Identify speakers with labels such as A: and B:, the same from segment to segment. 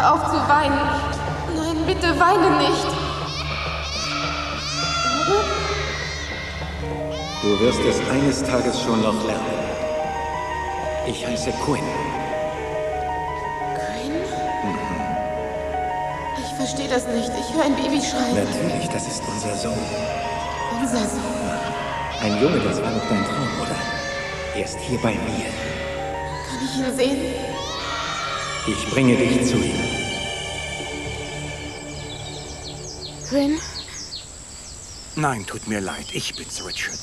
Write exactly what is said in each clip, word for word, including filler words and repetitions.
A: Hör auf zu weinen. Nein, bitte weine nicht.
B: Du wirst es eines Tages schon noch lernen. Ich heiße Quinn.
A: Quinn? Mhm. Ich verstehe das nicht. Ich höre ein Baby schreien.
B: Natürlich, das ist unser Sohn.
A: Unser Sohn?
B: Ein Junge, das war doch dein Traum, oder? Er ist hier bei mir.
A: Kann ich ihn sehen?
B: Ich bringe dich zu ihm.
A: Quinn?
C: Nein, tut mir leid. Ich bin's, Richard.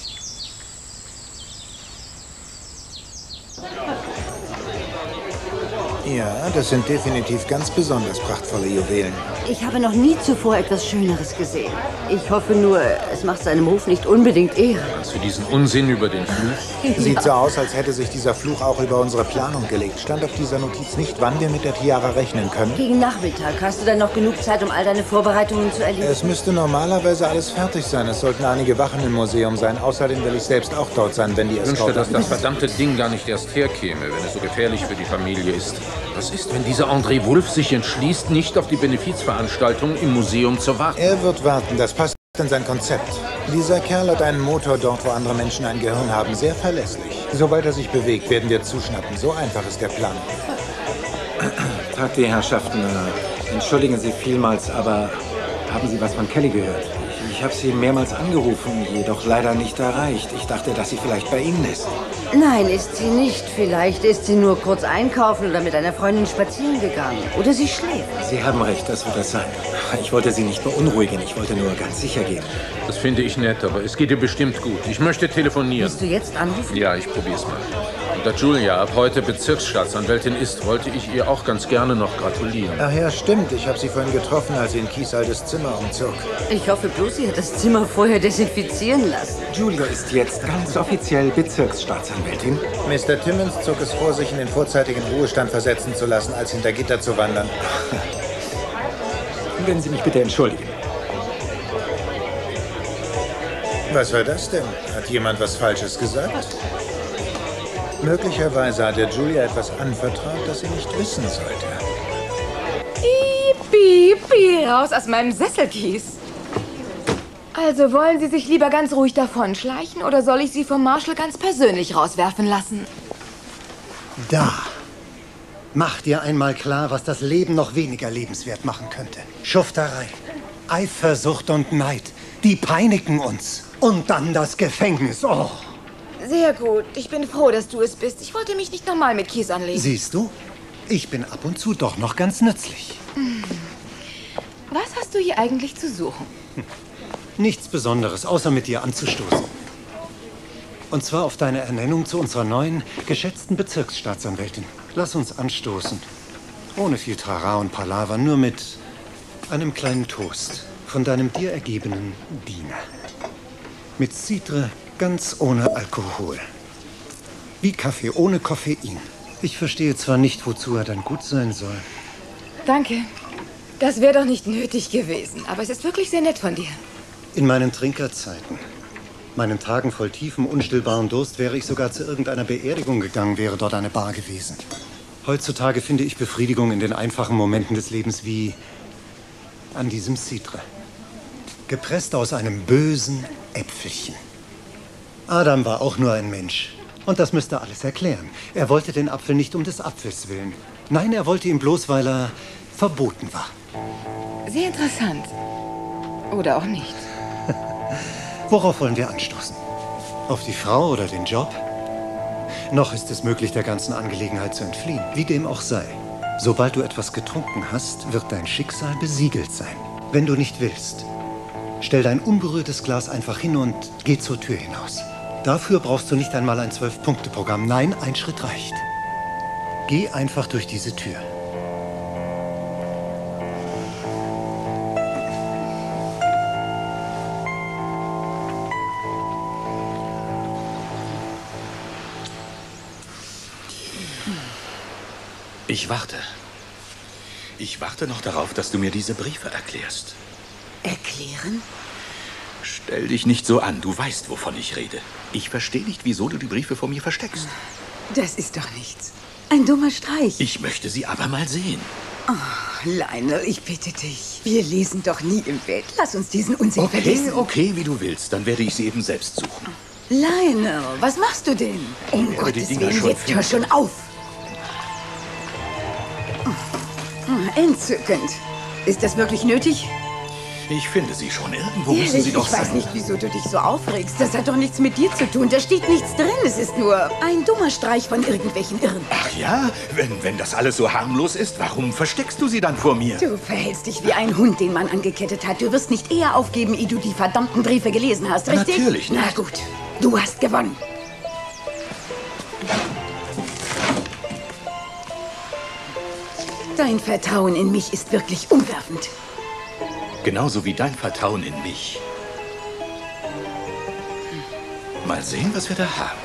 D: Ja, das sind definitiv ganz besonders prachtvolle Juwelen.
E: Ich habe noch nie zuvor etwas Schöneres gesehen. Ich hoffe nur, es macht seinem Ruf nicht unbedingt Ehre.
F: Hast du diesen Unsinn über den Fluch?
D: Sieht
E: Ja.
D: so aus, als hätte sich dieser Fluch auch über unsere Planung gelegt. Stand auf dieser Notiz nicht, wann wir mit der Tiara rechnen können?
E: Gegen Nachmittag. Hast du dann noch genug Zeit, um all deine Vorbereitungen zu erledigen?
D: Es müsste normalerweise alles fertig sein. Es sollten einige Wachen im Museum sein. Außerdem will ich selbst auch dort sein, wenn die
F: Ich
D: es
F: wünschte, dass
D: kaufen.
F: das verdammte Ding gar nicht erst herkäme, wenn es so gefährlich für die Familie ist. Was ist, wenn dieser André Wolf sich entschließt, nicht auf die Benefizveranstaltung im Museum zu warten?
D: Er wird warten. Das passt in sein Konzept. Dieser Kerl hat einen Motor dort, wo andere Menschen ein Gehirn haben. Sehr verlässlich. Sobald er sich bewegt, werden wir zuschnappen. So einfach ist der Plan.
B: Tag, die Herrschaften. Entschuldigen Sie vielmals, aber haben Sie was von Kelly gehört? Ich, ich habe sie mehrmals angerufen, jedoch leider nicht erreicht. Ich dachte, dass sie vielleicht bei Ihnen ist.
E: Nein, ist sie nicht. Vielleicht ist sie nur kurz einkaufen oder mit einer Freundin spazieren gegangen. Oder sie schläft.
B: Sie haben recht, das wird das sein. Ich wollte Sie nicht beunruhigen, ich wollte nur ganz sicher gehen.
F: Das finde ich nett, aber es geht ihr bestimmt gut. Ich möchte telefonieren.
E: Willst du jetzt anrufen?
F: Ja, ich probier's mal. Und da Julia ab heute Bezirksstaatsanwältin ist, wollte ich ihr auch ganz gerne noch gratulieren.
D: Ach ja, stimmt. Ich habe sie vorhin getroffen, als sie in Kiesaldes Zimmer umzog.
E: Ich hoffe bloß, sie hat das Zimmer vorher desinfizieren lassen.
B: Julia ist jetzt ganz offiziell Bezirksstaatsanwältin.
D: Mister Timmons zog es vor, sich in den vorzeitigen Ruhestand versetzen zu lassen, als hinter Gitter zu wandern.
B: Wenn Sie mich bitte entschuldigen.
D: Was war das denn? Hat jemand was Falsches gesagt? Möglicherweise hat er Julia etwas anvertraut, das sie nicht wissen sollte.
A: Piep, piep, raus aus meinem Sesselkies. Also wollen Sie sich lieber ganz ruhig davonschleichen oder soll ich Sie vom Marshal ganz persönlich rauswerfen lassen?
G: Da. Mach dir einmal klar, was das Leben noch weniger lebenswert machen könnte. Schufterei, Eifersucht und Neid, die peinigen uns. Und dann das Gefängnis. Oh.
A: Sehr gut. Ich bin froh, dass du es bist. Ich wollte mich nicht nochmal mit Kies anlegen.
G: Siehst du? Ich bin ab und zu doch noch ganz nützlich.
A: Was hast du hier eigentlich zu suchen?
G: Nichts Besonderes, außer mit dir anzustoßen. Und zwar auf deine Ernennung zu unserer neuen, geschätzten Bezirksstaatsanwältin. Lass uns anstoßen. Ohne viel Trara und Palaver, nur mit einem kleinen Toast von deinem dir ergebenen Diener. Mit Cidre, ganz ohne Alkohol. Wie Kaffee ohne Koffein. Ich verstehe zwar nicht, wozu er dann gut sein soll.
A: Danke. Das wäre doch nicht nötig gewesen. Aber es ist wirklich sehr nett von dir.
G: In meinen Trinkerzeiten, meinen Tagen voll tiefem, unstillbaren Durst, wäre ich sogar zu irgendeiner Beerdigung gegangen, wäre dort eine Bar gewesen. Heutzutage finde ich Befriedigung in den einfachen Momenten des Lebens wie an diesem Cidre. Gepresst aus einem bösen Äpfelchen. Adam war auch nur ein Mensch. Und das müsste alles erklären. Er wollte den Apfel nicht um des Apfels willen. Nein, er wollte ihn bloß, weil er verboten war.
A: Sehr interessant. Oder auch nicht.
G: Worauf wollen wir anstoßen? Auf die Frau oder den Job? Noch ist es möglich, der ganzen Angelegenheit zu entfliehen. Wie dem auch sei. Sobald du etwas getrunken hast, wird dein Schicksal besiegelt sein. Wenn du nicht willst, stell dein unberührtes Glas einfach hin und geh zur Tür hinaus. Dafür brauchst du nicht einmal ein Zwölf-Punkte-Programm. Nein, ein Schritt reicht. Geh einfach durch diese Tür.
C: Ich warte. Ich warte noch darauf, dass du mir diese Briefe erklärst.
E: Erklären?
C: Stell dich nicht so an, du weißt, wovon ich rede. Ich verstehe nicht, wieso du die Briefe vor mir versteckst.
A: Das ist doch nichts.
H: Ein dummer Streich.
C: Ich möchte sie aber mal sehen.
H: Oh, Lionel, ich bitte dich. Wir lesen doch nie im Bett. Lass uns diesen Unsinn
C: Okay,
H: vergessen.
C: okay, wie du willst. Dann werde ich sie eben selbst suchen.
H: Lionel, was machst du denn? Um
C: Ich werde die
H: Gottes
C: Dinger
H: Willen,
C: schon
H: jetzt
C: finden.
H: hör schon auf. Oh, entzückend. Ist das wirklich nötig?
C: Ich finde sie schon. Irgendwo müssen
H: Ehrlich,
C: sie doch
H: ich weiß
C: sein.
H: nicht, wieso du dich so aufregst. Das hat doch nichts mit dir zu tun. Da steht nichts drin. Es ist nur ein dummer Streich von irgendwelchen Irren.
C: Ach ja, wenn, wenn das alles so harmlos ist, warum versteckst du sie dann vor mir?
H: Du verhältst dich wie ein Hund, den man angekettet hat. Du wirst nicht eher aufgeben, ehe du die verdammten Briefe gelesen hast, richtig?
C: Natürlich nicht.
H: Na gut, du hast gewonnen. Dein Vertrauen in mich ist wirklich umwerfend.
C: Genauso wie dein Vertrauen in mich. Mal sehen, was wir da haben.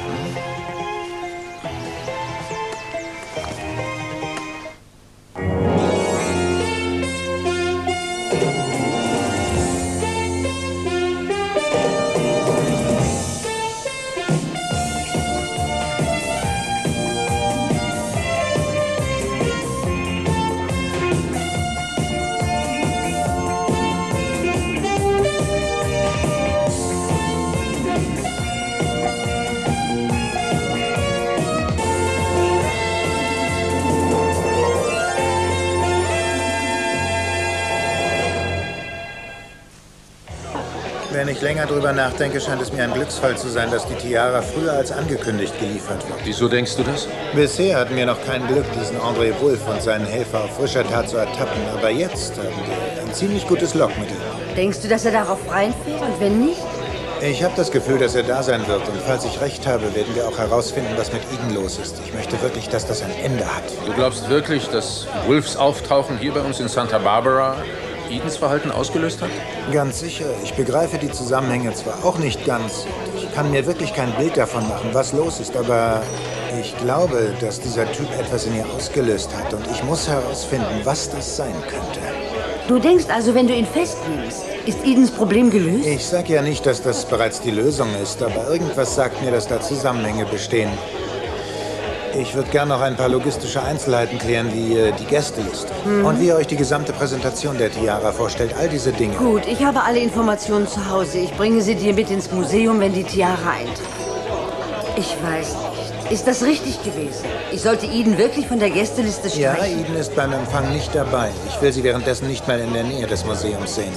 D: Wenn ich länger drüber nachdenke, scheint es mir ein Glücksfall zu sein, dass die Tiara früher als angekündigt geliefert wird.
F: Wieso denkst du das?
D: Bisher hatten wir noch kein Glück, diesen André Wolf und seinen Helfer auf frischer Tat zu ertappen. Aber jetzt haben wir ein ziemlich gutes Lockmittel.
E: Denkst du, dass er darauf reinfährt? Und wenn nicht?
D: Ich habe das Gefühl, dass er da sein wird. Und falls ich recht habe, werden wir auch herausfinden, was mit Eden los ist. Ich möchte wirklich, dass das ein Ende hat.
F: Du glaubst wirklich, dass Wolfs Auftauchen hier bei uns in Santa Barbara Edens Verhalten ausgelöst hat?
D: Ganz sicher. Ich begreife die Zusammenhänge zwar auch nicht ganz. Ich kann mir wirklich kein Bild davon machen, was los ist. Aber ich glaube, dass dieser Typ etwas in ihr ausgelöst hat. Und ich muss herausfinden, was das sein könnte.
E: Du denkst also, wenn du ihn festnimmst, ist Edens Problem gelöst?
D: Ich sag ja nicht, dass das bereits die Lösung ist, aber irgendwas sagt mir, dass da Zusammenhänge bestehen. Ich würde gern noch ein paar logistische Einzelheiten klären, wie äh, die Gästeliste.
E: Mhm.
D: Und wie ihr euch die gesamte Präsentation der Tiara vorstellt. All diese Dinge.
E: Gut, ich habe alle Informationen zu Hause. Ich bringe sie dir mit ins Museum, wenn die Tiara eintrifft. Ich weiß nicht. Ist das richtig gewesen? Ich sollte Eden wirklich von der Gästeliste streichen?
D: Ja, Eden ist beim Empfang nicht dabei. Ich will sie währenddessen nicht mal in der Nähe des Museums sehen.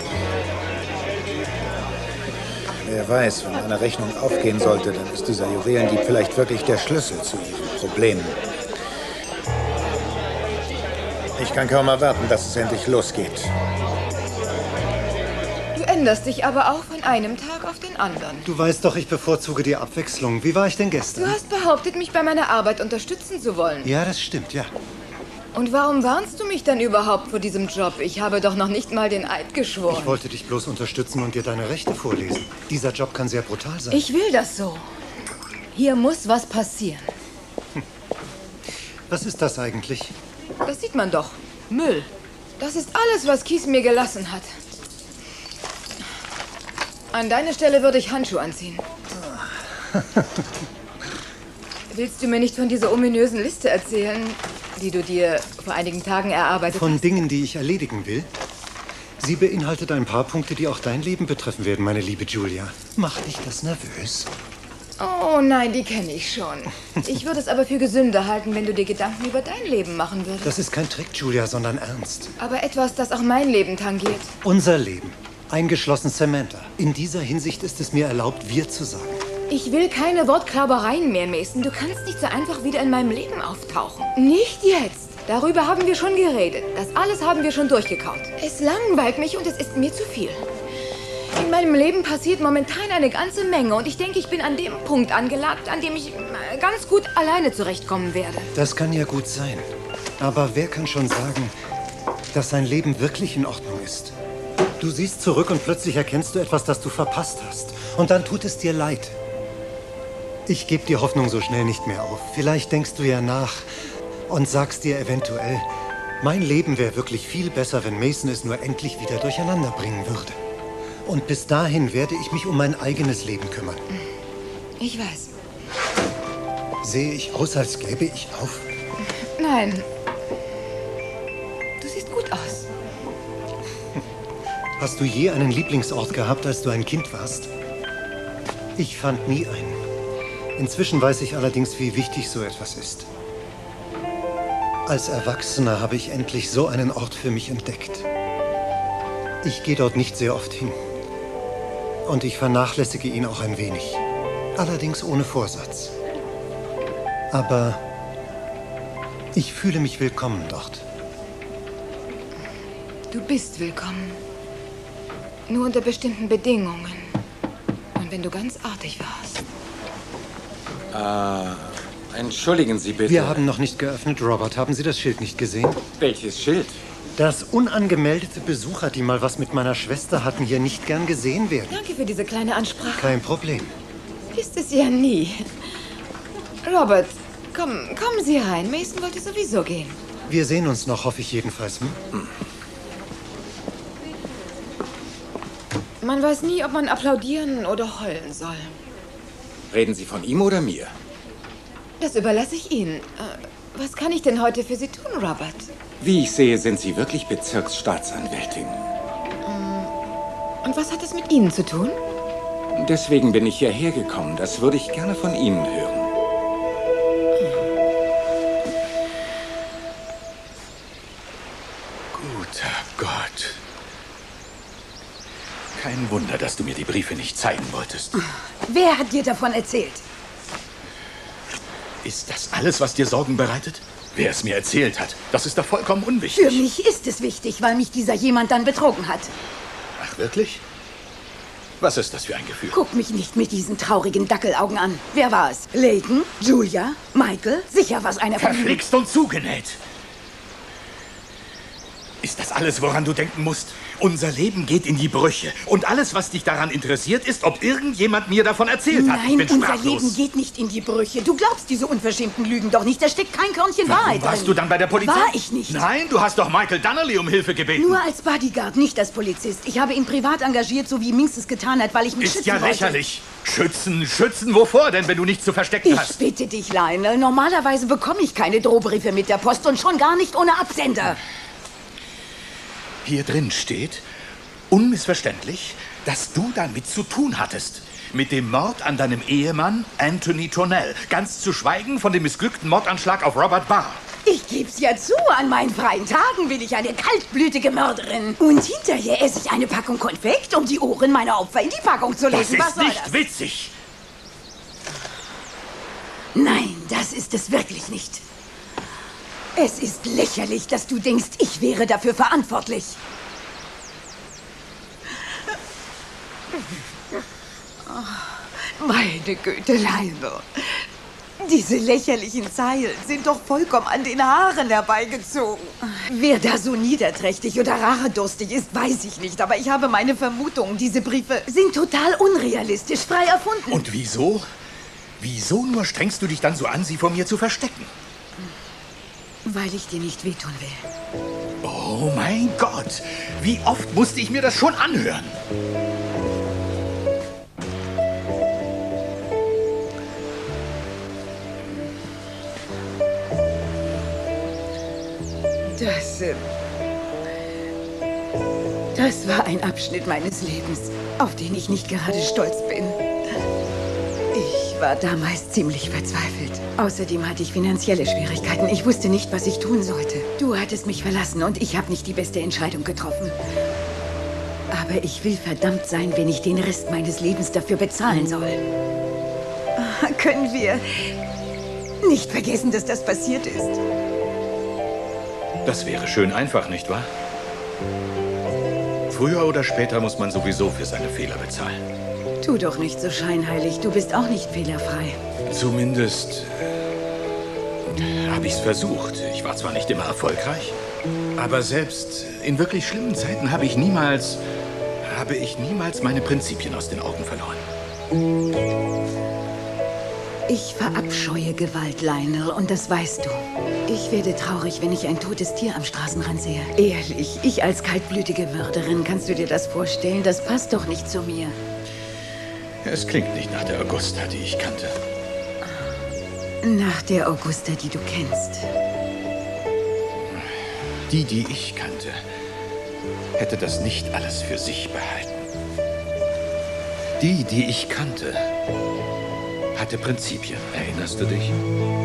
D: Wer weiß, wenn eine Rechnung aufgehen sollte, dann ist dieser Juwelendieb vielleicht wirklich der Schlüssel zu ihren Problemen. Ich kann kaum erwarten, dass es endlich losgeht.
A: Du änderst dich aber auch von einem Tag auf den anderen.
G: Du weißt doch, ich bevorzuge die Abwechslung. Wie war ich denn gestern?
A: Du hast behauptet, mich bei meiner Arbeit unterstützen zu wollen.
G: Ja, das stimmt, ja.
A: Und warum warnst du mich dann überhaupt vor diesem Job? Ich habe doch noch nicht mal den Eid geschworen.
G: Ich wollte dich bloß unterstützen und dir deine Rechte vorlesen. Dieser Job kann sehr brutal sein.
A: Ich will das so. Hier muss was passieren.
G: Was ist das eigentlich?
A: Das sieht man doch. Müll. Das ist alles, was Kies mir gelassen hat. An deiner Stelle würde ich Handschuhe anziehen. Willst du mir nicht von dieser ominösen Liste erzählen, die du dir vor einigen Tagen erarbeitet
G: Von
A: hast?
G: Dingen, die ich erledigen will? Sie beinhaltet ein paar Punkte, die auch dein Leben betreffen werden, meine liebe Julia. Macht dich das nervös?
A: Oh nein, die kenne ich schon. Ich würde es aber für gesünder halten, wenn du dir Gedanken über dein Leben machen würdest.
G: Das ist kein Trick, Julia, sondern ernst.
A: Aber etwas, das auch mein Leben tangiert.
G: Unser Leben. Eingeschlossen Samantha. In dieser Hinsicht ist es mir erlaubt, wir zu sagen.
A: Ich will keine Wortklaubereien mehr, Mason. Du kannst nicht so einfach wieder in meinem Leben auftauchen. Nicht jetzt. Darüber haben wir schon geredet. Das alles haben wir schon durchgekaut. Es langweilt mich und es ist mir zu viel. In meinem Leben passiert momentan eine ganze Menge und ich denke, ich bin an dem Punkt angelangt, an dem ich äh, ganz gut alleine zurechtkommen werde.
G: Das kann ja gut sein. Aber wer kann schon sagen, dass sein Leben wirklich in Ordnung ist? Du siehst zurück und plötzlich erkennst du etwas, das du verpasst hast. Und dann tut es dir leid. Ich gebe die Hoffnung so schnell nicht mehr auf. Vielleicht denkst du ja nach und sagst dir eventuell, mein Leben wäre wirklich viel besser, wenn Mason es nur endlich wieder durcheinander bringen würde. Und bis dahin werde ich mich um mein eigenes Leben kümmern.
A: Ich weiß.
G: Sehe ich aus, als gäbe ich auf?
A: Nein. Du siehst gut aus.
G: Hast du je einen Lieblingsort gehabt, als du ein Kind warst? Ich fand nie einen. Inzwischen weiß ich allerdings, wie wichtig so etwas ist. Als Erwachsener habe ich endlich so einen Ort für mich entdeckt. Ich gehe dort nicht sehr oft hin. Und ich vernachlässige ihn auch ein wenig. Allerdings ohne Vorsatz. Aber ich fühle mich willkommen dort.
A: Du bist willkommen. Nur unter bestimmten Bedingungen. Und wenn du ganz artig warst.
B: Äh, entschuldigen Sie bitte.
G: Wir haben noch nicht geöffnet, Robert. Haben Sie das Schild nicht gesehen?
B: Welches Schild?
G: Dass unangemeldete Besucher, die mal was mit meiner Schwester hatten, hier nicht gern gesehen werden.
A: Danke für diese kleine Ansprache.
G: Kein Problem.
A: Ist es ja nie. Robert, komm, kommen Sie rein. Mason wollte sowieso gehen.
G: Wir sehen uns noch, hoffe ich jedenfalls. Hm?
A: Man weiß nie, ob man applaudieren oder heulen soll.
B: Reden Sie von ihm oder mir?
A: Das überlasse ich Ihnen. Äh, was kann ich denn heute für Sie tun, Robert?
B: Wie ich sehe, sind Sie wirklich Bezirksstaatsanwältin.
A: Und was hat es mit Ihnen zu tun?
B: Deswegen bin ich hierher gekommen. Das würde ich gerne von Ihnen hören.
C: Guter Gott. Kein Wunder, dass du mir die Briefe nicht zeigen wolltest.
H: Wer hat dir davon erzählt?
C: Ist das alles, was dir Sorgen bereitet? Wer es mir erzählt hat, das ist doch vollkommen unwichtig.
H: Für mich ist es wichtig, weil mich dieser jemand dann betrogen hat.
C: Ach, wirklich? Was ist das für ein Gefühl?
H: Guck mich nicht mit diesen traurigen Dackelaugen an. Wer war es? Layton? Julia? Michael? Sicher was einer von ihnen.
C: Verflixt und zugenäht. Ist das alles, woran du denken musst? Unser Leben geht in die Brüche. Und alles, was dich daran interessiert, ist, ob irgendjemand mir davon erzählt hat.
H: Nein,
C: ich bin
H: unser
C: sprachlos.
H: Leben geht nicht in die Brüche. Du glaubst diese unverschämten Lügen doch nicht. Da steckt kein Körnchen
C: Warum
H: Wahrheit
C: warst
H: drin.
C: du dann bei der Polizei?
H: War ich nicht.
C: Nein, du hast doch Michael Donnelly um Hilfe gebeten.
H: Nur als Bodyguard, nicht als Polizist. Ich habe ihn privat engagiert, so wie Minx es getan hat, weil ich mich
C: Ist
H: schützen
C: ja
H: wollte.
C: lächerlich. Schützen, schützen wovor denn, wenn du nichts zu verstecken
H: Ich
C: hast?
H: bitte dich, Lionel. Normalerweise bekomme ich keine Drohbriefe mit der Post und schon gar nicht ohne Absender.
C: Hier drin steht, unmissverständlich, dass du damit zu tun hattest. Mit dem Mord an deinem Ehemann Anthony Tonnell. Ganz zu schweigen von dem missglückten Mordanschlag auf Robert Barr.
H: Ich geb's ja zu, an meinen freien Tagen bin ich eine kaltblütige Mörderin. Und hinterher esse ich eine Packung Konfekt, um die Ohren meiner Opfer in die Packung zu
C: Das
H: lesen.
C: ist
H: Was soll
C: nicht
H: das?
C: witzig.
H: Nein, das ist es wirklich nicht. Es ist lächerlich, dass du denkst, ich wäre dafür verantwortlich. Oh, meine Güte, Lionel. Diese lächerlichen Zeilen sind doch vollkommen an den Haaren herbeigezogen. Wer da so niederträchtig oder rachedurstig ist, weiß ich nicht. Aber ich habe meine Vermutungen. Diese Briefe sind total unrealistisch, frei erfunden.
C: Und wieso? Wieso nur strengst du dich dann so an, sie vor mir zu verstecken?
H: Weil ich dir nicht wehtun will.
C: Oh mein Gott, wie oft musste ich mir das schon anhören?
H: Das, äh, das war ein Abschnitt meines Lebens, auf den ich nicht gerade stolz bin. Ich war damals ziemlich verzweifelt. Außerdem hatte ich finanzielle Schwierigkeiten. Ich wusste nicht, was ich tun sollte. Du hattest mich verlassen und ich habe nicht die beste Entscheidung getroffen. Aber ich will verdammt sein, wenn ich den Rest meines Lebens dafür bezahlen soll. Können wir nicht vergessen, dass das passiert ist?
C: Das wäre schön einfach, nicht wahr? Früher oder später muss man sowieso für seine Fehler bezahlen.
H: Tu doch nicht so scheinheilig. Du bist auch nicht fehlerfrei.
C: Zumindest äh, habe ich's versucht. Ich war zwar nicht immer erfolgreich, aber selbst in wirklich schlimmen Zeiten habe ich niemals, habe ich niemals meine Prinzipien aus den Augen verloren.
H: Ich verabscheue Gewalt, Lionel, und das weißt du. Ich werde traurig, wenn ich ein totes Tier am Straßenrand sehe. Ehrlich, ich als kaltblütige Mörderin, kannst du dir das vorstellen? Das passt doch nicht zu mir.
C: Es klingt nicht nach der Augusta, die ich kannte.
H: Nach der Augusta, die du kennst.
C: Die, die ich kannte, hätte das nicht alles für sich behalten. Die, die ich kannte, hatte Prinzipien. Erinnerst du dich?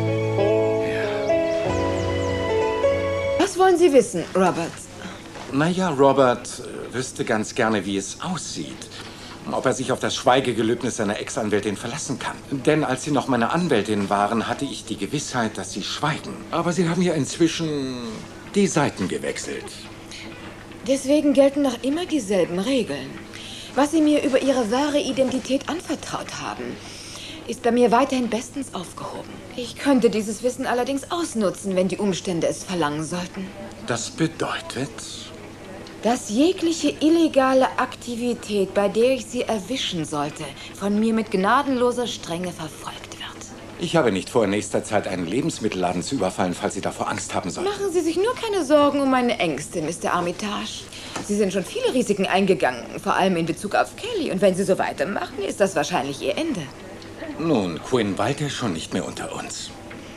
A: Was wollen Sie wissen, Robert?
B: Naja, Robert äh, wüsste ganz gerne, wie es aussieht. Ob er sich auf das Schweigegelöbnis seiner Ex-Anwältin verlassen kann. Denn als Sie noch meine Anwältin waren, hatte ich die Gewissheit, dass Sie schweigen. Aber Sie haben ja inzwischen die Seiten gewechselt.
A: Deswegen gelten noch immer dieselben Regeln. Was Sie mir über Ihre wahre Identität anvertraut haben, ist bei mir weiterhin bestens aufgehoben. Ich könnte dieses Wissen allerdings ausnutzen, wenn die Umstände es verlangen sollten.
B: Das bedeutet?
A: Dass jegliche illegale Aktivität, bei der ich Sie erwischen sollte, von mir mit gnadenloser Strenge verfolgt wird.
B: Ich habe nicht vor, in nächster Zeit einen Lebensmittelladen zu überfallen, falls Sie davor Angst haben sollten.
A: Machen Sie sich nur keine Sorgen um meine Ängste, Mister Armitage. Sie sind schon viele Risiken eingegangen, vor allem in Bezug auf Kelly. Und wenn Sie so weitermachen, ist das wahrscheinlich Ihr Ende.
B: Nun, Quinn weilt ja schon nicht mehr unter uns.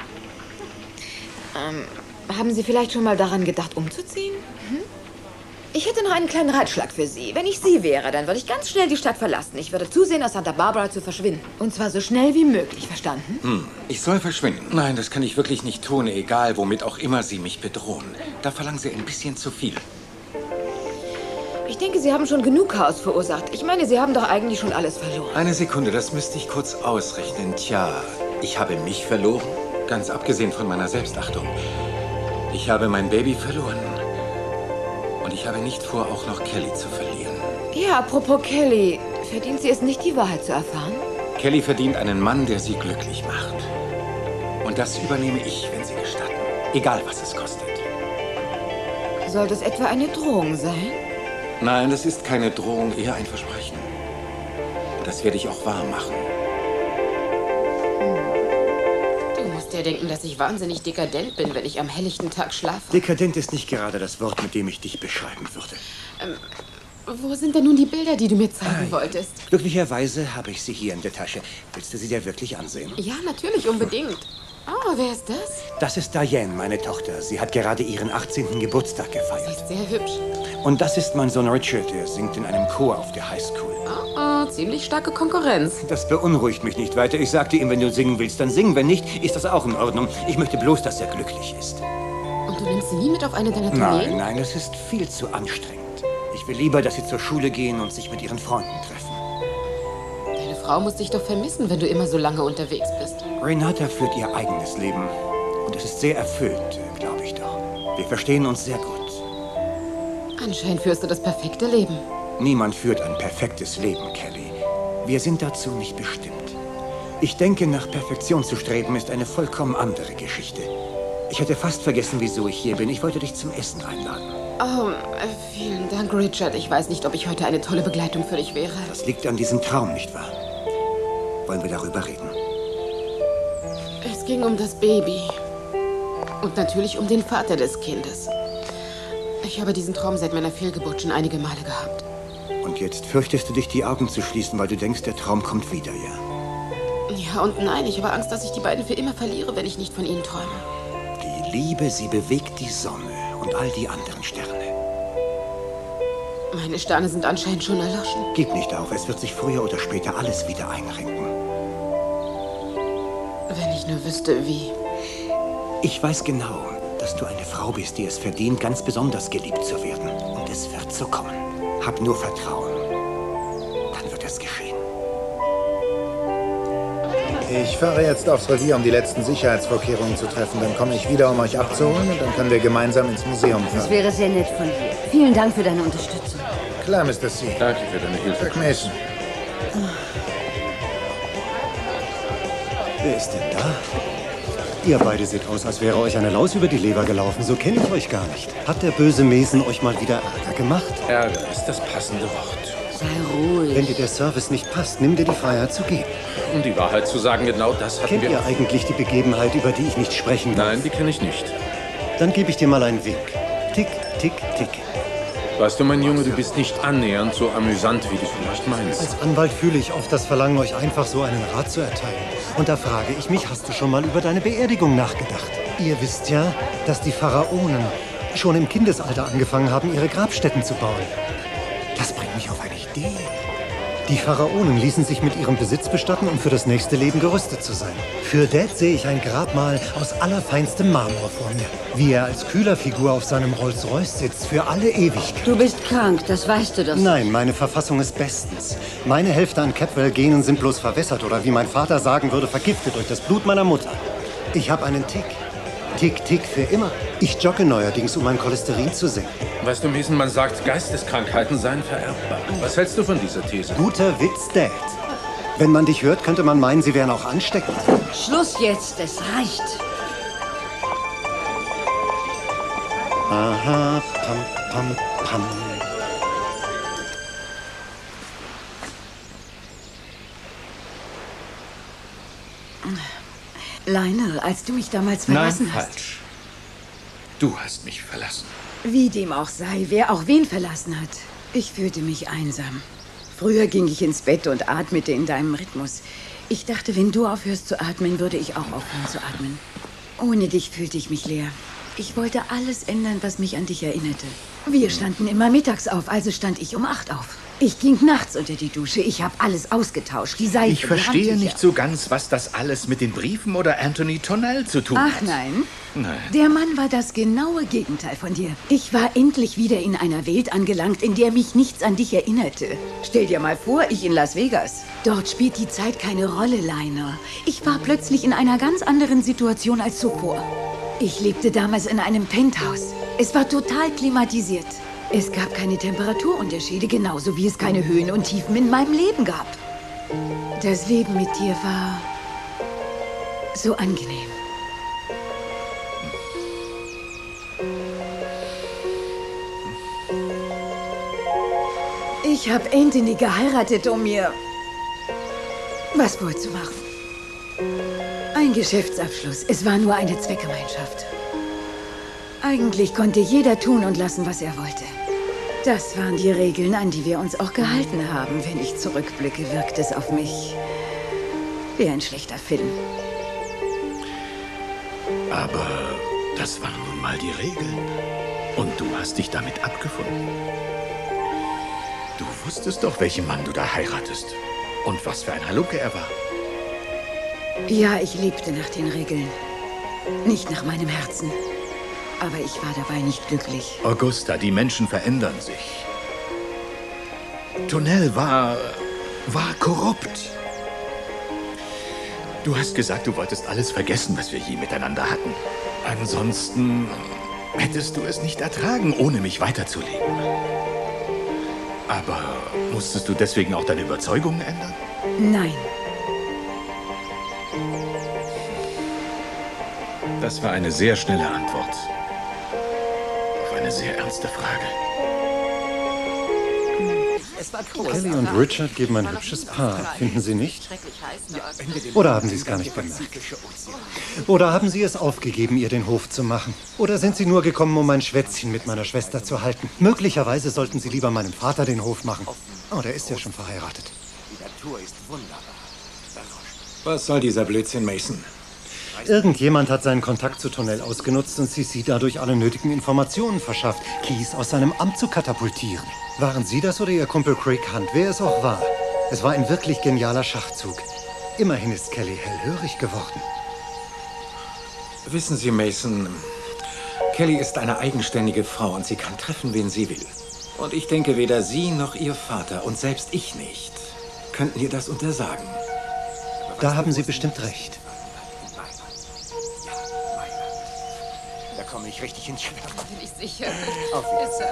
A: Ähm, haben Sie vielleicht schon mal daran gedacht, umzuziehen? Hm? Ich hätte noch einen kleinen Ratschlag für Sie. Wenn ich Sie wäre, dann würde ich ganz schnell die Stadt verlassen. Ich würde zusehen, aus Santa Barbara zu verschwinden. Und zwar so schnell wie möglich, verstanden?
B: Hm, ich soll verschwinden? Nein, das kann ich wirklich nicht tun, egal womit auch immer Sie mich bedrohen. Da verlangen Sie ein bisschen zu viel.
A: Ich denke, Sie haben schon genug Chaos verursacht. Ich meine, Sie haben doch eigentlich schon alles verloren.
B: Eine Sekunde, das müsste ich kurz ausrechnen. Tja, ich habe mich verloren, ganz abgesehen von meiner Selbstachtung. Ich habe mein Baby verloren. Und ich habe nicht vor, auch noch Kelly zu verlieren.
A: Ja, apropos Kelly. Verdient sie es nicht, die Wahrheit zu erfahren?
B: Kelly verdient einen Mann, der sie glücklich macht. Und das übernehme ich, wenn Sie gestatten. Egal, was es kostet.
A: Soll das etwa eine Drohung sein?
B: Nein, das ist keine Drohung, eher ein Versprechen. Das werde ich auch wahr machen.
I: Du musst dir denken, dass ich wahnsinnig dekadent bin, wenn ich am helllichten Tag schlafe.
J: Dekadent ist nicht gerade das Wort, mit dem ich dich beschreiben würde.
I: Ähm, wo sind denn nun die Bilder, die du mir zeigen ah, wolltest?
J: Glücklicherweise habe ich sie hier in der Tasche. Willst du sie dir wirklich ansehen?
I: Ja, natürlich, unbedingt. Oh, wer ist das?
J: Das ist Diane, meine Tochter. Sie hat gerade ihren achtzehnten Geburtstag gefeiert.
I: Sie ist sehr hübsch.
J: Und das ist mein Sohn Richard. Er singt in einem Chor auf der Highschool.
I: Oh, oh, ziemlich starke Konkurrenz.
J: Das beunruhigt mich nicht weiter. Ich sagte ihm, wenn du singen willst, dann sing. Wenn nicht, ist das auch in Ordnung. Ich möchte bloß, dass er glücklich ist.
I: Und du nimmst sie nie mit auf eine deiner Tourneen?
J: Nein, nein, das ist viel zu anstrengend. Ich will lieber, dass sie zur Schule gehen und sich mit ihren Freunden treffen.
I: Deine Frau muss dich doch vermissen, wenn du immer so lange unterwegs bist.
J: Renata führt ihr eigenes Leben. Und es ist sehr erfüllt, glaube ich doch. Wir verstehen uns sehr gut.
I: Anscheinend führst du das perfekte Leben.
J: Niemand führt ein perfektes Leben, Kelly. Wir sind dazu nicht bestimmt. Ich denke, nach Perfektion zu streben, ist eine vollkommen andere Geschichte. Ich hatte fast vergessen, wieso ich hier bin. Ich wollte dich zum Essen einladen.
I: Oh, äh, vielen Dank, Richard. Ich weiß nicht, ob ich heute eine tolle Begleitung für dich wäre.
J: Das liegt an diesem Traum, nicht wahr? Wollen wir darüber reden?
I: Es ging um das Baby. Und natürlich um den Vater des Kindes. Ich habe diesen Traum seit meiner Fehlgeburt schon einige Male gehabt.
J: Und jetzt fürchtest du dich, die Augen zu schließen, weil du denkst, der Traum kommt wieder, ja?
I: Ja und nein. Ich habe Angst, dass ich die beiden für immer verliere, wenn ich nicht von ihnen träume.
J: Die Liebe, sie bewegt die Sonne und all die anderen Sterne.
I: Meine Sterne sind anscheinend schon erloschen.
J: Gib nicht auf. Es wird sich früher oder später alles wieder einrenken.
I: Wenn ich nur wüsste, wie.
J: Ich weiß genau, dass du eine Frau bist, die es verdient, ganz besonders geliebt zu werden. Und es wird so kommen. Hab nur Vertrauen. Dann wird es geschehen.
D: Ich fahre jetzt aufs Revier, um die letzten Sicherheitsvorkehrungen zu treffen. Dann komme ich wieder, um euch abzuholen und dann können wir gemeinsam ins Museum fahren.
E: Das wäre sehr nett von dir. Vielen Dank für deine Unterstützung.
D: Klar, Mister C.
F: Danke für deine Hilfe.
D: Jack Mason.
G: Wer ist denn da? Ihr beide seht aus, als wäre euch eine Laus über die Leber gelaufen. So kenne ich euch gar nicht. Hat der böse Mason euch mal wieder Ärger gemacht?
F: Ärger ist das passende Wort.
E: Sei ruhig.
G: Wenn dir der Service nicht passt, nimm dir die Freiheit zu gehen.
F: Um die Wahrheit zu sagen, genau das hatten
G: Kennt
F: wir...
G: ihr eigentlich die Begebenheit, über die ich nicht sprechen darf?
F: Nein, die kenne ich nicht.
G: Dann gebe ich dir mal einen Wink. Tick, tick, tick.
F: Weißt du, mein Junge, du bist nicht annähernd so amüsant, wie du vielleicht meinst.
G: Als Anwalt fühle ich oft das Verlangen, euch einfach so einen Rat zu erteilen. Und da frage ich mich, hast du schon mal über deine Beerdigung nachgedacht? Ihr wisst ja, dass die Pharaonen schon im Kindesalter angefangen haben, ihre Grabstätten zu bauen.
J: Das bringt mich auf eine Idee.
G: Die Pharaonen ließen sich mit ihrem Besitz bestatten, um für das nächste Leben gerüstet zu sein. Für Dad sehe ich ein Grabmal aus allerfeinstem Marmor vor mir. Wie er als Kühlerfigur auf seinem Rolls-Royce sitzt, für alle Ewigkeit.
E: Du bist krank, das weißt du doch.
G: Nein, meine Verfassung ist bestens. Meine Hälfte an Capwell-Genen sind bloß verwässert oder wie mein Vater sagen würde, vergiftet durch das Blut meiner Mutter. Ich habe einen Tick. Tick, Tick für immer. Ich jogge neuerdings, um mein Cholesterin zu senken.
F: Weißt du, Mason, man sagt, Geisteskrankheiten seien vererbbar. Was hältst du von dieser These?
G: Guter Witz, Dad. Wenn man dich hört, könnte man meinen, sie wären auch ansteckend.
E: Schluss jetzt, es reicht.
G: Aha, pam, pam, pam.
H: Lionel, als du mich damals verlassen
C: Nein,
H: hast.
C: falsch. Du hast mich verlassen.
H: Wie dem auch sei, wer auch wen verlassen hat. Ich fühlte mich einsam. Früher ging ich ins Bett und atmete in deinem Rhythmus. Ich dachte, wenn du aufhörst zu atmen, würde ich auch aufhören zu atmen. Ohne dich fühlte ich mich leer. Ich wollte alles ändern, was mich an dich erinnerte. Wir standen immer mittags auf, also stand ich um acht auf. Ich ging nachts unter die Dusche. Ich habe alles ausgetauscht. Die Seife,
C: Ich verstehe nicht so ganz, was das alles mit den Briefen oder Anthony Tonnell zu tun
H: Ach
C: hat.
H: nein.
C: Nein.
H: Der Mann war das genaue Gegenteil von dir. Ich war endlich wieder in einer Welt angelangt, in der mich nichts an dich erinnerte. Stell dir mal vor, ich in Las Vegas. Dort spielt die Zeit keine Rolle, Lionel. Ich war plötzlich in einer ganz anderen Situation als zuvor. Ich lebte damals in einem Penthouse. Es war total klimatisiert. Es gab keine Temperaturunterschiede, genauso wie es keine Höhen und Tiefen in meinem Leben gab. Das Leben mit dir war so angenehm. Ich habe Anthony geheiratet, um mir was vorzumachen. Ein Geschäftsabschluss. Es war nur eine Zweckgemeinschaft. Eigentlich konnte jeder tun und lassen, was er wollte. Das waren die Regeln, an die wir uns auch gehalten haben. Wenn ich zurückblicke, wirkt es auf mich wie ein schlechter Film.
C: Aber das waren nun mal die Regeln. Und du hast dich damit abgefunden. Du wusstest doch, welchen Mann du da heiratest. Und was für ein Halunke er war.
H: Ja, ich lebte nach den Regeln. Nicht nach meinem Herzen. Aber ich war dabei nicht glücklich.
C: Augusta, die Menschen verändern sich. Tonnell war... war korrupt. Du hast gesagt, du wolltest alles vergessen, was wir je miteinander hatten. Ansonsten hättest du es nicht ertragen, ohne mich weiterzuleben. Aber musstest du deswegen auch deine Überzeugungen ändern?
H: Nein.
C: Das war eine sehr schnelle Antwort auf eine sehr ernste Frage.
G: Kelly und Richard geben ein hübsches Paar, finden Sie nicht? Oder haben Sie es gar nicht bemerkt? Oder haben Sie es aufgegeben, ihr den Hof zu machen? Oder sind Sie nur gekommen, um ein Schwätzchen mit meiner Schwester zu halten? Möglicherweise sollten Sie lieber meinem Vater den Hof machen. Oh, der ist ja schon verheiratet.
J: Die Natur ist wunderbar.
B: Was soll dieser Blödsinn, Mason?
G: Irgendjemand hat seinen Kontakt zu Tonnell ausgenutzt und C C dadurch alle nötigen Informationen verschafft, Keys aus seinem Amt zu katapultieren. Waren Sie das oder Ihr Kumpel Craig Hunt? Wer es auch war. Es war ein wirklich genialer Schachzug. Immerhin ist Kelly hellhörig geworden.
B: Wissen Sie, Mason, Kelly ist eine eigenständige Frau und sie kann treffen, wen sie will. Und ich denke, weder Sie noch Ihr Vater und selbst ich nicht könnten ihr das untersagen.
G: Da haben Sie bestimmt recht.
J: Da komme ich richtig ins Schwärmen.
I: Bin ich sicher.
J: Auf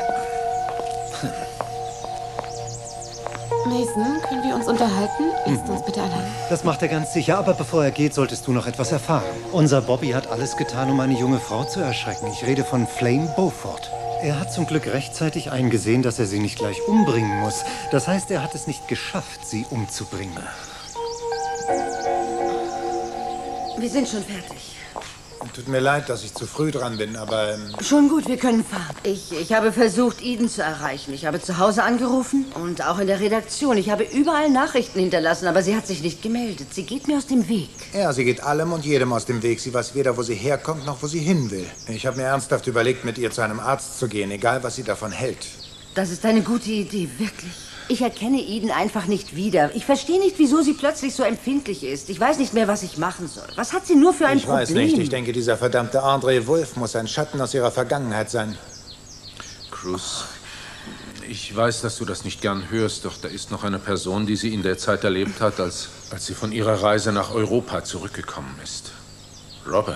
I: Mason, können wir uns unterhalten? Lasst uns bitte allein.
G: Das macht er ganz sicher, aber bevor er geht, solltest du noch etwas erfahren. Unser Bobby hat alles getan, um eine junge Frau zu erschrecken. Ich rede von Flame Beaufort. Er hat zum Glück rechtzeitig eingesehen, dass er sie nicht gleich umbringen muss. Das heißt, er hat es nicht geschafft, sie umzubringen.
E: Wir sind schon fertig.
D: Tut mir leid, dass ich zu früh dran bin, aber... Ähm
E: Schon gut, wir können fahren. Ich, ich habe versucht, Eden zu erreichen. Ich habe zu Hause angerufen und auch in der Redaktion. Ich habe überall Nachrichten hinterlassen, aber sie hat sich nicht gemeldet. Sie geht mir aus dem Weg.
D: Ja, sie geht allem und jedem aus dem Weg. Sie weiß weder, wo sie herkommt, noch wo sie hin will. Ich habe mir ernsthaft überlegt, mit ihr zu einem Arzt zu gehen, egal was sie davon hält.
E: Das ist eine gute Idee, wirklich. Ich erkenne Eden einfach nicht wieder. Ich verstehe nicht, wieso sie plötzlich so empfindlich ist. Ich weiß nicht mehr, was ich machen soll. Was hat sie nur für ein
D: ich
E: Problem?
D: Ich weiß nicht. Ich denke, dieser verdammte André Wolf muss ein Schatten aus ihrer Vergangenheit sein.
F: Cruz, ich weiß, dass du das nicht gern hörst, doch da ist noch eine Person, die sie in der Zeit erlebt hat, als, als sie von ihrer Reise nach Europa zurückgekommen ist. Robert.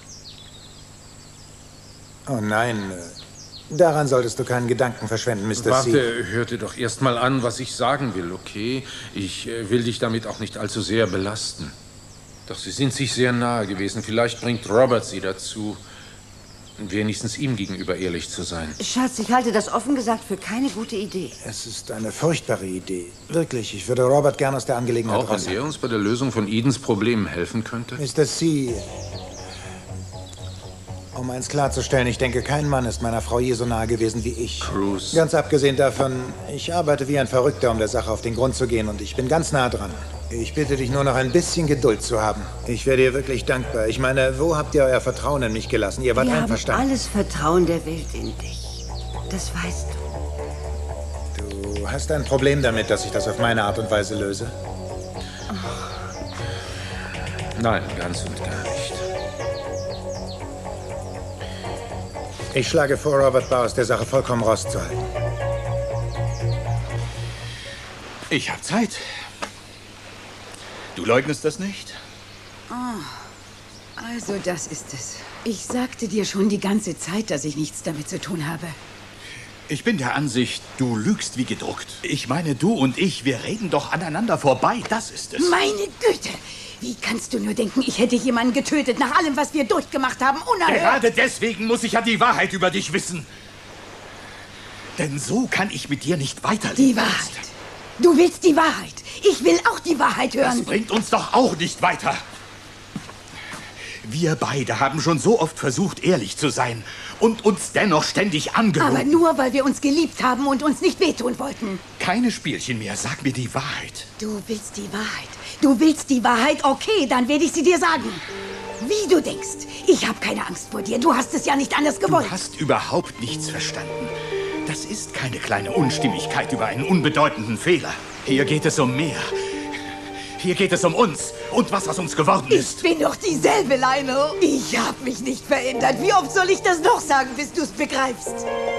D: Oh nein, daran solltest du keinen Gedanken verschwenden, Mister
F: Warte,
D: C.
F: hör dir doch erst mal an, was ich sagen will, okay? Ich äh, will dich damit auch nicht allzu sehr belasten. Doch sie sind sich sehr nahe gewesen. Vielleicht bringt Robert sie dazu, wenigstens ihm gegenüber ehrlich zu sein.
E: Schatz, ich halte das offen gesagt für keine gute Idee.
D: Es ist eine furchtbare Idee. Wirklich, ich würde Robert gern aus der Angelegenheit
F: Auch wenn er uns bei der Lösung von Edens Problemen helfen könnte?
D: Mister C., um eins klarzustellen, ich denke, kein Mann ist meiner Frau je so nahe gewesen wie ich.
F: Cruz.
D: Ganz abgesehen davon, ich arbeite wie ein Verrückter, um der Sache auf den Grund zu gehen und ich bin ganz nah dran. Ich bitte dich nur noch ein bisschen Geduld zu haben. Ich wäre dir wirklich dankbar. Ich meine, wo habt ihr euer Vertrauen in mich gelassen? Ihr wart
E: Wir
D: einverstanden.
E: haben alles Vertrauen der Welt in dich. Das weißt
D: du. Du hast ein Problem damit, dass ich das auf meine Art und Weise löse?
E: Oh.
F: Nein, ganz und gar nicht.
D: Ich schlage vor, Robert Barr aus der Sache vollkommen rauszuhalten.
C: Ich habe Zeit. Du leugnest das nicht?
H: Oh, also das ist es. Ich sagte dir schon die ganze Zeit, dass ich nichts damit zu tun habe.
C: Ich bin der Ansicht, du lügst wie gedruckt. Ich meine, du und ich, wir reden doch aneinander vorbei. Das ist es.
H: Meine Güte! Wie kannst du nur denken, ich hätte jemanden getötet, nach allem, was wir durchgemacht haben, unerhört?
C: Gerade deswegen muss ich ja die Wahrheit über dich wissen. Denn so kann ich mit dir nicht weiterleben.
H: Die Wahrheit. Du willst die Wahrheit. Ich will auch die Wahrheit hören.
C: Das bringt uns doch auch nicht weiter. Wir beide haben schon so oft versucht, ehrlich zu sein und uns dennoch ständig angelogen.
H: Aber nur, weil wir uns geliebt haben und uns nicht wehtun wollten.
C: Keine Spielchen mehr. Sag mir die Wahrheit.
H: Du willst die Wahrheit. Du willst die Wahrheit? Okay, dann werde ich sie dir sagen. Wie du denkst. Ich habe keine Angst vor dir. Du hast es ja nicht anders gewollt.
C: Du hast überhaupt nichts verstanden. Das ist keine kleine Unstimmigkeit über einen unbedeutenden Fehler. Hier geht es um mehr. Hier geht es um uns und was aus uns geworden ist.
H: Ich bin doch dieselbe, Lionel. Ich habe mich nicht verändert. Wie oft soll ich das noch sagen, bis du es begreifst?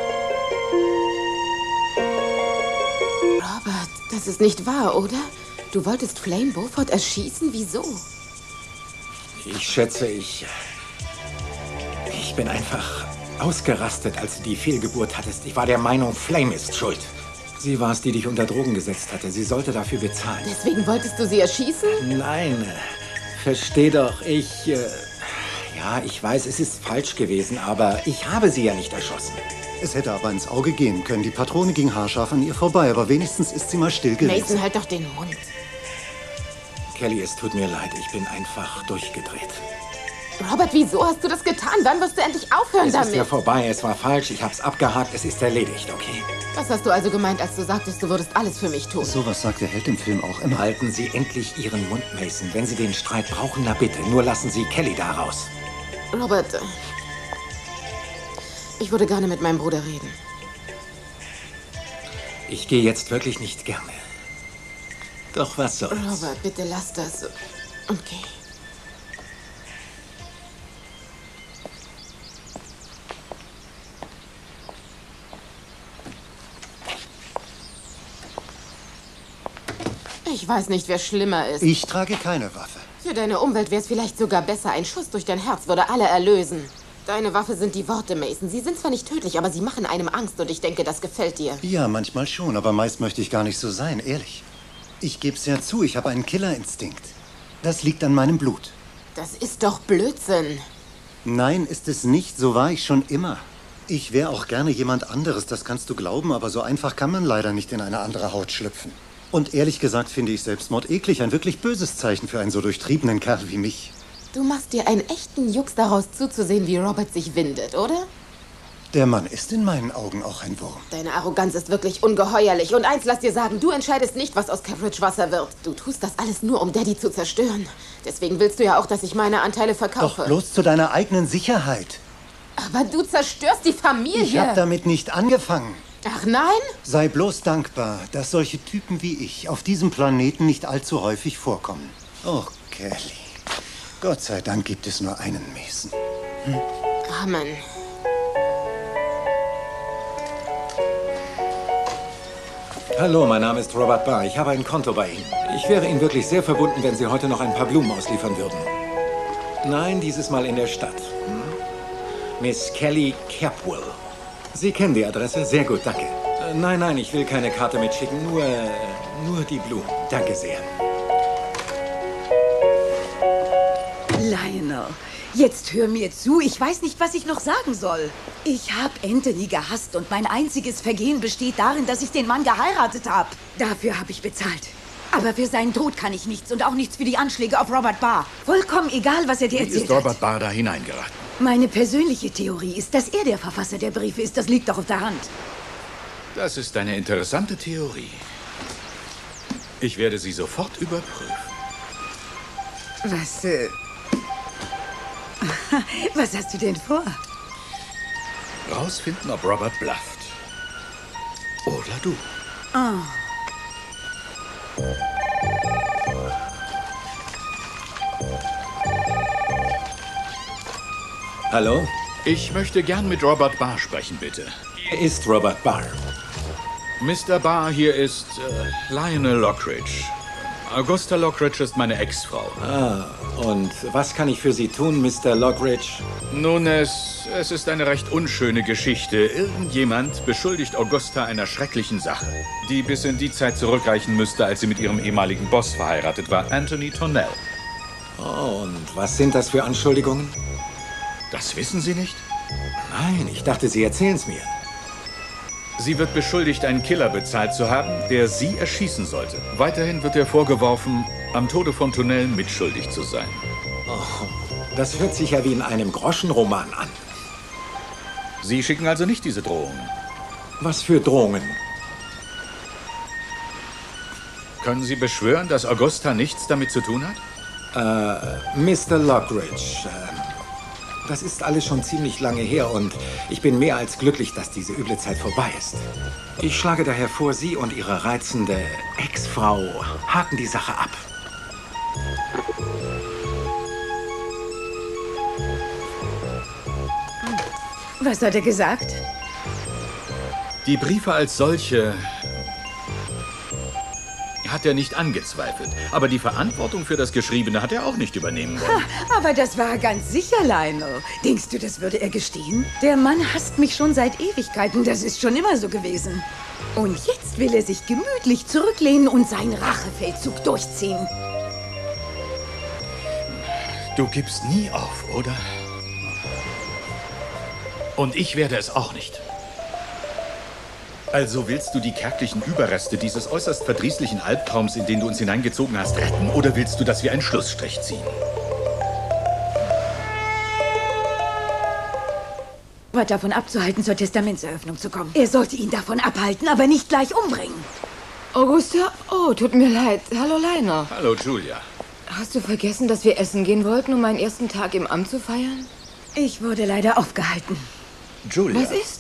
I: Robert, das ist nicht wahr, oder? Du wolltest Flame Beaufort erschießen? Wieso?
B: Ich schätze, ich... Ich bin einfach ausgerastet, als du die Fehlgeburt hattest. Ich war der Meinung, Flame ist schuld. Sie war es, die dich unter Drogen gesetzt hatte. Sie sollte dafür bezahlen.
I: Deswegen wolltest du sie erschießen?
B: Nein, versteh doch, ich... Äh, ja, ich weiß, es ist falsch gewesen, aber ich habe sie ja nicht erschossen.
G: Es hätte aber ins Auge gehen können. Die Patrone ging haarscharf an ihr vorbei, aber wenigstens ist sie mal still gewesen.
I: Mason, halt doch den Mund.
B: Kelly, es tut mir leid, ich bin einfach durchgedreht.
I: Robert, wieso hast du das getan? Wann wirst du endlich aufhören
B: es
I: damit?
B: Es ist ja vorbei, es war falsch, ich hab's abgehakt, es ist erledigt, okay?
I: Was hast du also gemeint, als du sagtest, du würdest alles für mich tun?
G: Sowas sagt der Held im Film auch immer.
B: Halten Sie endlich Ihren Mund, Mason. Wenn Sie den Streit brauchen, na bitte, nur lassen Sie Kelly da raus.
I: Robert, ich würde gerne mit meinem Bruder reden.
B: Ich gehe jetzt wirklich nicht gerne. Doch was soll's.
I: Robert, bitte lass das. Okay. Ich weiß nicht, wer schlimmer ist.
G: Ich trage keine Waffe.
I: Für deine Umwelt wäre es vielleicht sogar besser. Ein Schuss durch dein Herz würde alle erlösen. Deine Waffe sind die Worte, Mason. Sie sind zwar nicht tödlich, aber sie machen einem Angst und ich denke, das gefällt dir.
G: Ja, manchmal schon, aber meist möchte ich gar nicht so sein, ehrlich. Ich geb's ja zu, ich habe einen Killerinstinkt. Das liegt an meinem Blut.
I: Das ist doch Blödsinn.
G: Nein, ist es nicht. So war ich schon immer. Ich wäre auch gerne jemand anderes, das kannst du glauben, aber so einfach kann man leider nicht in eine andere Haut schlüpfen. Und ehrlich gesagt finde ich Selbstmord eklig, ein wirklich böses Zeichen für einen so durchtriebenen Kerl wie mich.
I: Du machst dir einen echten Jux daraus zuzusehen, wie Robert sich windet, oder?
G: Der Mann ist in meinen Augen auch ein Wurm.
I: Deine Arroganz ist wirklich ungeheuerlich. Und eins lass dir sagen, du entscheidest nicht, was aus Cambridge Wasser wird. Du tust das alles nur, um Daddy zu zerstören. Deswegen willst du ja auch, dass ich meine Anteile verkaufe.
G: Doch bloß zu deiner eigenen Sicherheit.
I: Aber du zerstörst die Familie.
G: Ich habe damit nicht angefangen.
I: Ach nein?
G: Sei bloß dankbar, dass solche Typen wie ich auf diesem Planeten nicht allzu häufig vorkommen. Oh, Kelly. Gott sei Dank gibt es nur einen Mason. Hm?
I: Amen.
B: Hallo, mein Name ist Robert Barr. Ich habe ein Konto bei Ihnen. Ich wäre Ihnen wirklich sehr verbunden, wenn Sie heute noch ein paar Blumen ausliefern würden. Nein, dieses Mal in der Stadt. Hm? Miss Kelly Capwell. Sie kennen die Adresse? Sehr gut, danke. Äh, nein, nein, ich will keine Karte mitschicken, nur, äh, nur die Blumen. Danke sehr.
H: Lionel, jetzt hör mir zu. Ich weiß nicht, was ich noch sagen soll. Ich habe Anthony gehasst und mein einziges Vergehen besteht darin, dass ich den Mann geheiratet habe. Dafür habe ich bezahlt. Aber für seinen Tod kann ich nichts und auch nichts für die Anschläge auf Robert Barr. Vollkommen egal, was er dir
C: Wie
H: erzählt
C: ist Robert
H: hat.
C: Barr da hineingeraten?
H: Meine persönliche Theorie ist, dass er der Verfasser der Briefe ist. Das liegt doch auf der Hand.
C: Das ist eine interessante Theorie. Ich werde sie sofort überprüfen.
H: Was, äh... Was hast du denn vor?
C: Rausfinden, ob Robert blufft. Oder du.
H: Oh.
B: Hallo?
C: Ich möchte gern mit Robert Barr sprechen, bitte.
B: Hier ist Robert Barr.
C: Mister Barr, hier ist äh, Lionel Lockridge. Augusta Lockridge ist meine Ex-Frau.
B: Ah, und was kann ich für Sie tun, Mister Lockridge?
C: Nun, es, es ist eine recht unschöne Geschichte. Irgendjemand beschuldigt Augusta einer schrecklichen Sache, die bis in die Zeit zurückreichen müsste, als sie mit ihrem ehemaligen Boss verheiratet war, Anthony Tornell.
B: Oh, und was sind das für Anschuldigungen?
C: Das wissen Sie nicht?
B: Nein, ich dachte, Sie erzählen es mir.
C: Sie wird beschuldigt, einen Killer bezahlt zu haben, der sie erschießen sollte. Weiterhin wird ihr vorgeworfen, am Tode von Tornell mitschuldig zu sein.
B: Oh, das hört sich ja wie in einem Groschenroman an.
C: Sie schicken also nicht diese Drohungen?
B: Was für Drohungen?
C: Können Sie beschwören, dass Augusta nichts damit zu tun hat?
B: Äh, Mister Lockridge, äh, das ist alles schon ziemlich lange her und ich bin mehr als glücklich, dass diese üble Zeit vorbei ist. Ich schlage daher vor, Sie und Ihre reizende Ex-Frau haken die Sache ab.
H: Was hat er gesagt?
C: Die Briefe als solche hat er nicht angezweifelt. Aber die Verantwortung für das Geschriebene hat er auch nicht übernehmen wollen.
H: Ha, aber das war ganz sicher, Lionel. Denkst du, das würde er gestehen? Der Mann hasst mich schon seit Ewigkeiten. Das ist schon immer so gewesen. Und jetzt will er sich gemütlich zurücklehnen und seinen Rachefeldzug durchziehen.
C: Du gibst nie auf, oder? Und ich werde es auch nicht. Also willst du die kärglichen Überreste dieses äußerst verdrießlichen Albtraums, in den du uns hineingezogen hast, retten? Oder willst du, dass wir einen Schlussstrich ziehen?
H: War davon abzuhalten, zur Testamentseröffnung zu kommen. Er sollte ihn davon abhalten, aber nicht gleich umbringen.
A: Augusta? Oh, tut mir leid. Hallo, Lionel.
C: Hallo, Julia.
A: Hast du vergessen, dass wir essen gehen wollten, um meinen ersten Tag im Amt zu feiern?
H: Ich wurde leider aufgehalten.
C: Julia.
A: Was ist?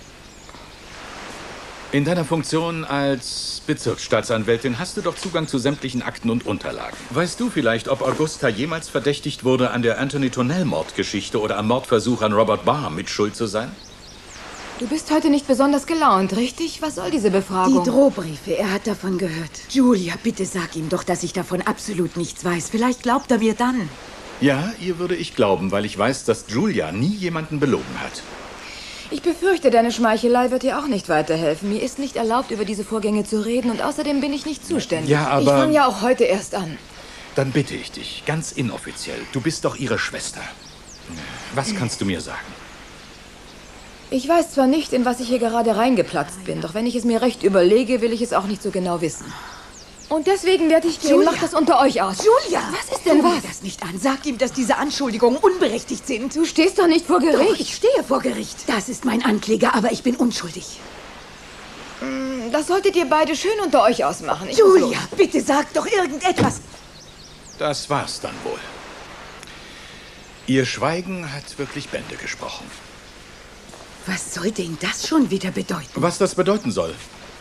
C: In deiner Funktion als Bezirksstaatsanwältin hast du doch Zugang zu sämtlichen Akten und Unterlagen. Weißt du vielleicht, ob Augusta jemals verdächtigt wurde, an der Anthony Tornell-Mordgeschichte oder am Mordversuch an Robert Barr mit schuld zu sein?
A: Du bist heute nicht besonders gelaunt, richtig? Was soll diese Befragung?
H: Die Drohbriefe, er hat davon gehört. Julia, bitte sag ihm doch, dass ich davon absolut nichts weiß. Vielleicht glaubt er mir dann.
C: Ja, ihr würde ich glauben, weil ich weiß, dass Julia nie jemanden belogen hat.
A: Ich befürchte, deine Schmeichelei wird dir auch nicht weiterhelfen. Mir ist nicht erlaubt, über diese Vorgänge zu reden und außerdem bin ich nicht zuständig.
C: Ja, aber...
A: Ich fange ja auch heute erst an.
C: Dann bitte ich dich, ganz inoffiziell. Du bist doch ihre Schwester. Was kannst du mir sagen?
A: Ich weiß zwar nicht, in was ich hier gerade reingeplatzt bin, doch wenn ich es mir recht überlege, will ich es auch nicht so genau wissen. Und deswegen werde ich gehen.
H: Julia.
A: Macht das unter euch aus.
H: Julia!
A: Was ist denn
H: Tu mir
A: was?
H: das nicht an. Sag ihm, dass diese Anschuldigungen unberechtigt sind.
A: Du stehst doch nicht vor Gericht.
H: Doch, ich stehe vor Gericht. Das ist mein Ankläger, aber ich bin unschuldig.
A: Das solltet ihr beide schön unter euch ausmachen. Ich muss
H: Julia,
A: los.
H: bitte sag doch irgendetwas.
C: Das war's dann wohl. Ihr Schweigen hat wirklich Bände gesprochen.
H: Was soll denn das schon wieder bedeuten?
C: Was das bedeuten soll?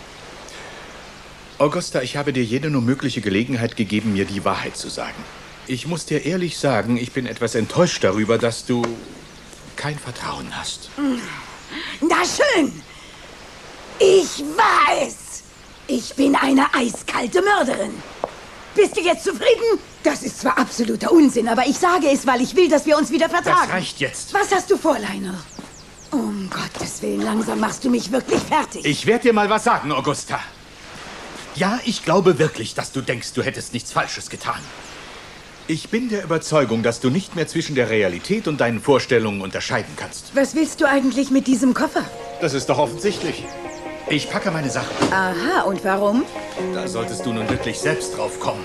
C: Augusta, ich habe dir jede nur mögliche Gelegenheit gegeben, mir die Wahrheit zu sagen. Ich muss dir ehrlich sagen, ich bin etwas enttäuscht darüber, dass du kein Vertrauen hast.
H: Na schön. Ich weiß. Ich bin eine eiskalte Mörderin. Bist du jetzt zufrieden? Das ist zwar absoluter Unsinn, aber ich sage es, weil ich will, dass wir uns wieder vertragen.
C: Das reicht jetzt.
H: Was hast du vor, Lionel? Um Gottes Willen, langsam machst du mich wirklich fertig.
C: Ich werde dir mal was sagen, Augusta. Ja, ich glaube wirklich, dass du denkst, du hättest nichts Falsches getan. Ich bin der Überzeugung, dass du nicht mehr zwischen der Realität und deinen Vorstellungen unterscheiden kannst.
H: Was willst du eigentlich mit diesem Koffer?
C: Das ist doch offensichtlich. Ich packe meine Sachen.
H: Aha, und warum?
C: Da solltest du nun wirklich selbst drauf kommen.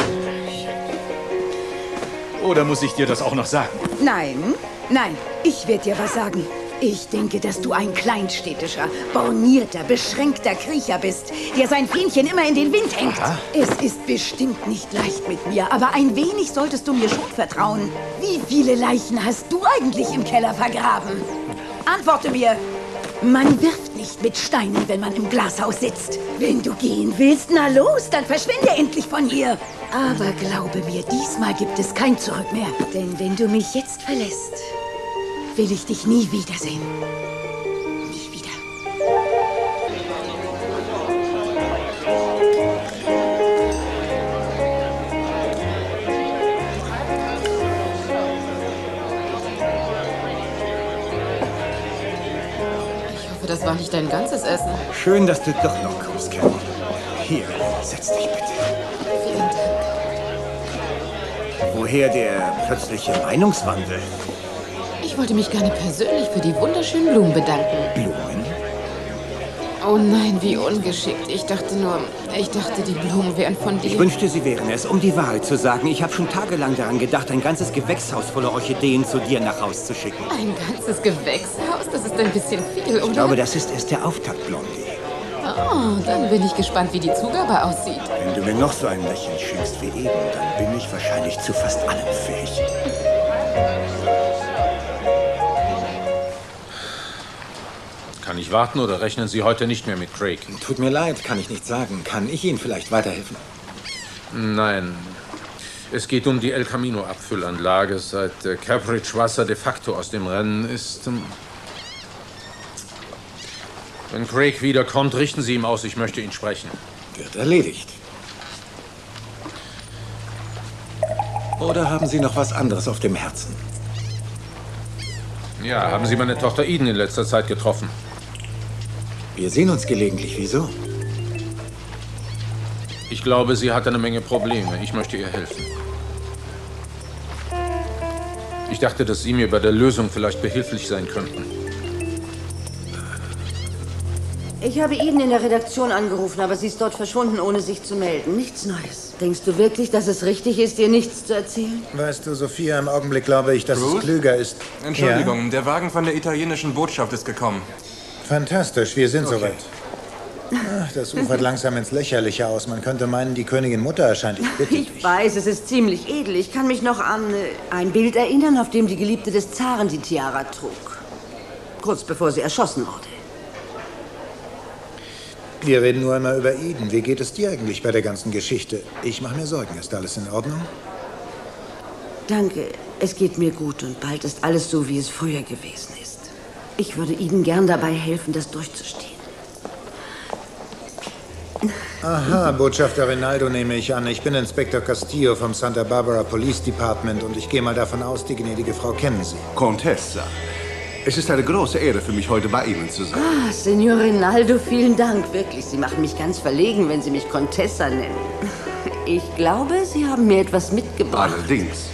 C: Oder muss ich dir das auch noch sagen?
H: Nein, nein, ich werde dir was sagen. Ich denke, dass du ein kleinstädtischer, bornierter, beschränkter Kriecher bist, der sein Fähnchen immer in den Wind hängt.
C: Aha.
H: Es ist bestimmt nicht leicht mit mir, aber ein wenig solltest du mir schon vertrauen. Wie viele Leichen hast du eigentlich im Keller vergraben? Antworte mir. Man wirft nicht mit Steinen, wenn man im Glashaus sitzt. Wenn du gehen willst, na los, dann verschwinde endlich von hier. Aber glaube mir, diesmal gibt es kein Zurück mehr. Denn wenn du mich jetzt verlässt, will ich dich nie wiedersehen. Nie wieder.
I: Ich hoffe, das war nicht dein ganzes Essen.
J: Schön, dass du doch noch kommst, Kelly. Hier, setz dich bitte.
I: Vielen Dank.
J: Woher der plötzliche Meinungswandel?
I: Ich wollte mich gerne persönlich für die wunderschönen Blumen bedanken.
J: Blumen?
I: Oh nein, wie ungeschickt. Ich dachte nur, ich dachte, die Blumen wären von dir.
J: Ich wünschte, sie wären es. Um die Wahrheit zu sagen, ich habe schon tagelang daran gedacht, ein ganzes Gewächshaus voller Orchideen zu dir nach Haus zu schicken.
I: Ein ganzes Gewächshaus? Das ist ein bisschen viel, oder?
J: Ich glaube, das ist erst der Auftakt, Blondie.
I: Oh, dann bin ich gespannt, wie die Zugabe aussieht.
J: Wenn du mir noch so ein Lächeln schenkst wie eben, dann bin ich wahrscheinlich zu fast allem fähig.
F: Kann ich warten oder rechnen Sie heute nicht mehr mit Craig?
B: Tut mir leid, kann ich nicht sagen. Kann ich Ihnen vielleicht weiterhelfen?
F: Nein. Es geht um die El Camino-Abfüllanlage. Seit äh, Cabridge Wasser de facto aus dem Rennen ist. Ähm Wenn Craig wiederkommt, richten Sie ihm aus, ich möchte ihn sprechen.
B: Wird erledigt. Oder haben Sie noch was anderes auf dem Herzen?
F: Ja, haben Sie meine Tochter Eden in letzter Zeit getroffen?
B: Wir sehen uns gelegentlich. Wieso?
F: Ich glaube, sie hat eine Menge Probleme. Ich möchte ihr helfen. Ich dachte, dass Sie mir bei der Lösung vielleicht behilflich sein könnten.
E: Ich habe Eden in der Redaktion angerufen, aber sie ist dort verschwunden, ohne sich zu melden. Nichts Neues. Denkst du wirklich, dass es richtig ist, dir nichts zu erzählen?
D: Weißt du, Sophia, im Augenblick glaube ich, dass
K: Bruce?
D: es klüger ist.
K: Entschuldigung,
D: Ja?
K: der Wagen von der italienischen Botschaft ist gekommen.
D: Fantastisch, wir sind
K: Okay.
D: soweit. Ach, das ufert langsam ins Lächerliche aus. Man könnte meinen, die Königin Mutter erscheint. Ich bitte dich.
E: Ich weiß, es ist ziemlich edel. Ich kann mich noch an äh, ein Bild erinnern, auf dem die Geliebte des Zaren die Tiara trug. Kurz bevor sie erschossen wurde.
D: Wir reden nur einmal über Eden. Wie geht es dir eigentlich bei der ganzen Geschichte? Ich mache mir Sorgen. Ist alles in Ordnung?
E: Danke, es geht mir gut und bald ist alles so, wie es früher gewesen ist. Ich würde Eden gern dabei helfen, das durchzustehen.
D: Aha, Botschafter Rinaldo nehme ich an. Ich bin Inspektor Castillo vom Santa Barbara Police Department und ich gehe mal davon aus, die gnädige Frau kennen Sie.
L: Contessa, es ist eine große Ehre für mich, heute bei Ihnen zu sein.
E: Ah, Signor Rinaldo, vielen Dank. Wirklich, Sie machen mich ganz verlegen, wenn Sie mich Contessa nennen. Ich glaube, Sie haben mir etwas mitgebracht.
L: Allerdings.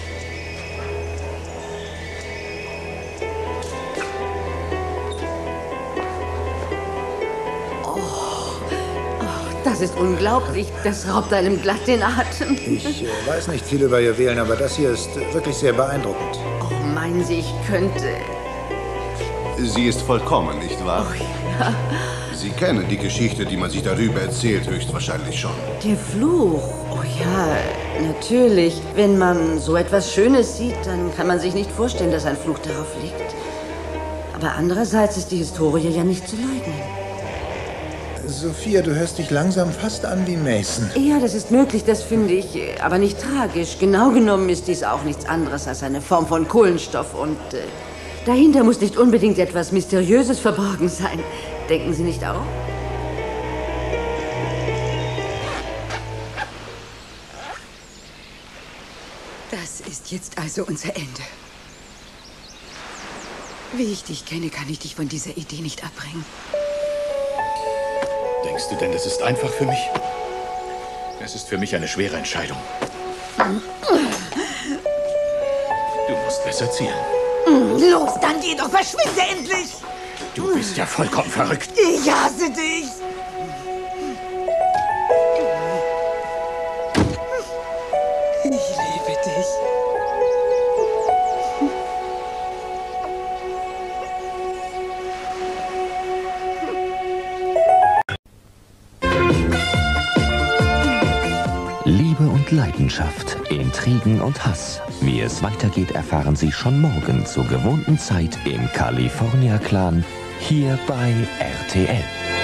E: Das ist unglaublich. Das raubt einem glatt den Atem.
D: Ich äh, weiß nicht viel über Juwelen, aber das hier ist wirklich sehr beeindruckend.
E: Oh, meinen Sie, ich könnte...
L: Sie ist vollkommen, nicht wahr?
E: Oh, ja.
L: Sie kennen die Geschichte, die man sich darüber erzählt, höchstwahrscheinlich schon.
E: Der Fluch. Oh ja, natürlich. Wenn man so etwas Schönes sieht, dann kann man sich nicht vorstellen, dass ein Fluch darauf liegt. Aber andererseits ist die Historie ja nicht zu leugnen.
D: Sophia, du hörst dich langsam fast an wie Mason.
E: Ja, das ist möglich, das finde ich, aber nicht tragisch. Genau genommen ist dies auch nichts anderes als eine Form von Kohlenstoff und äh, dahinter muss nicht unbedingt etwas Mysteriöses verborgen sein. Denken Sie nicht auch?
H: Das ist jetzt also unser Ende. Wie ich dich kenne, kann ich dich von dieser Idee nicht abbringen.
C: Denkst du denn, das ist einfach für mich? Es ist für mich eine schwere Entscheidung. Du musst besser zielen.
H: Los, dann geh doch, verschwinde endlich!
C: Du bist ja vollkommen verrückt.
H: Ich hasse dich! Ich liebe dich.
M: Liebe und Leidenschaft, Intrigen und Hass. Wie es weitergeht, erfahren Sie schon morgen zur gewohnten Zeit im California Clan, hier bei R T L.